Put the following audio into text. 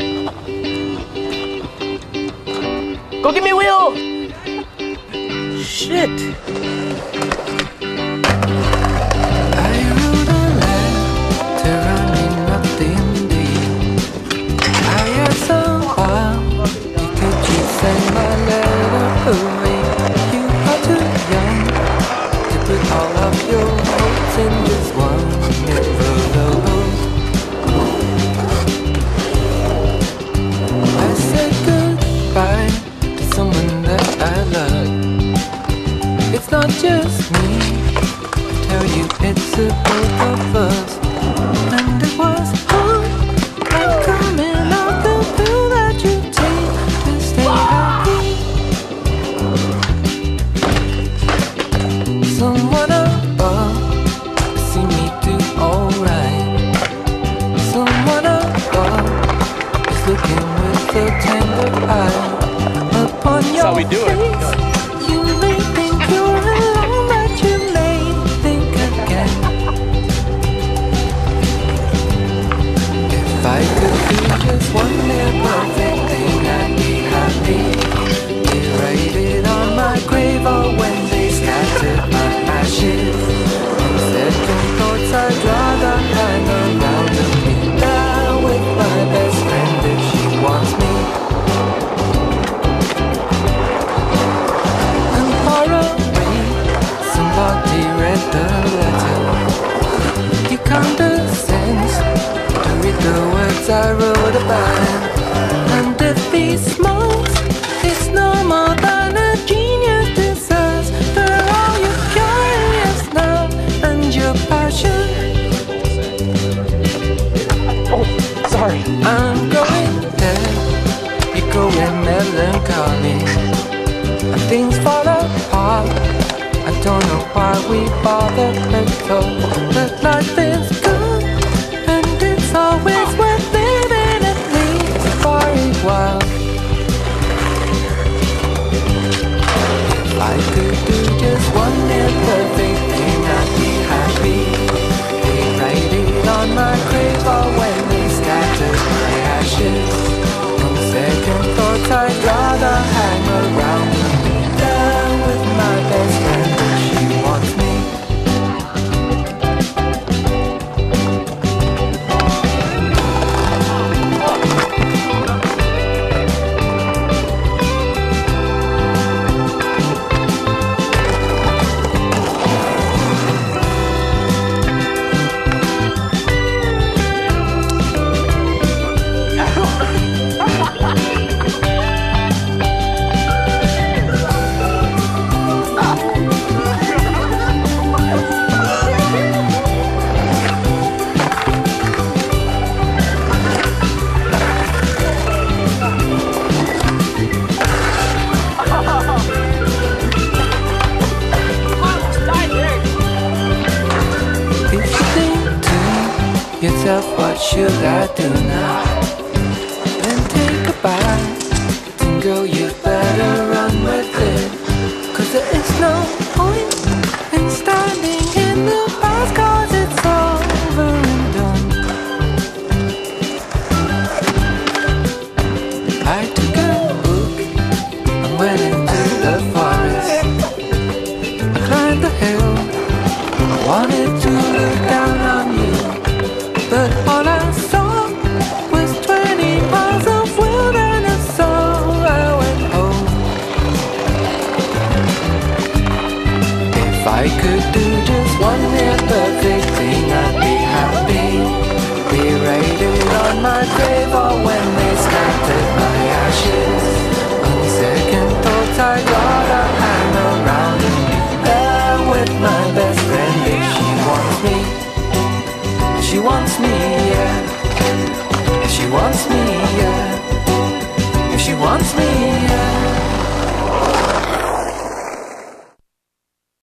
Go get me wheel! Shit! I wrote a letter running nothing deep. I asked someone, could you send my letter away? You are too young to put all of your hopes in this one envelope. I said goodbye to someone that I love. It's not just me, I tell you it's the both of us. And it was hard, like coming out the pill that you take to stay happy. Someone above see me do alright. Someone above is looking with a tender eye upon your That's how we do it. face. You may think you're alone, but you may think again. If I could do just one little perfect thing, I'd be happy. They write it on my grave, or when they scattered my ashes. On second thoughts, I'd rather hang around and be there with my best friend if she wants me. And far away, somebody read the letter. He condescends to read the words I wrote about him. And if he smiles, it's no more than a genius deserves. For all your curious love and your passion, Oh, sorry. I'm going there, you're going melancholy, and things fall apart. I don't know why we bother at all, but life is good, and it's always worth living, at least for a while. If I could do just one little perfect thing, I'd be happy. They write it on my grave, or when they scatter my ashes. On second thoughts, I'd rather hang around and be there with my best friend if she wants me. Yourself, what should I do now? Then take a bite, and girl, you better run with it. 'Cause there is no point in standing in the past, 'cause it's over and done. I took a book and went into the forest. I climbed the hill, I wanted to look down on you, but all I saw was 20 miles of wilderness, so I went home. If I could do just one little perfect thing, I'd be happy. They write it on my grave, or when they scattered my ashes. On second thoughts, I'd rather hang around and be there with my best friend if she wants me. She wants me, yeah. She wants me, yeah. If she wants me, yeah.